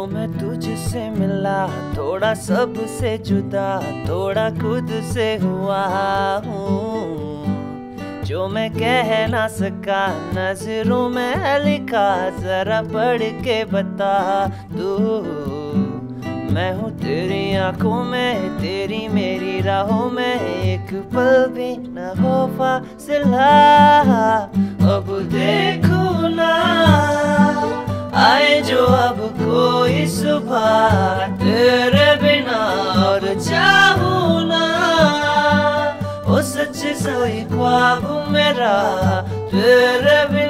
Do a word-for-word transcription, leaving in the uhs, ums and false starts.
जो मैं तुझसे मिला, थोड़ा सबसे जुदा, थोड़ा खुद से हुआ हूँ। जो मैं कह ना सका नजरों में लिखा, जरा पढ़ के बता तू। मैं हूँ तेरी आंखों में, तेरी मेरी राहों में, एक पल भी न हो फासिला। अब देखो ना आए जो अब कोई सुबह, तेरे बिना और चाहूं ना ओ सच सोई ख्वाब मेरा, तेरे बिना